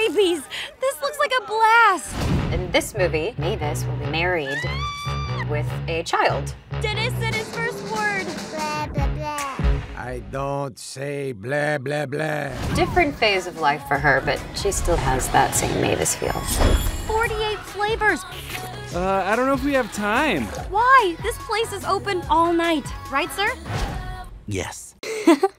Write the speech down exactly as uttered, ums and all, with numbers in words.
babies! This looks like a blast! In this movie, Mavis will be married with a child. Dennis said his first word. Blah, blah, blah. I don't say blah, blah, blah. Different phase of life for her, but she still has that same Mavis feel. forty-eight flavors. Uh, I don't know if we have time. Why? This place is open all night. Right, sir? Yes.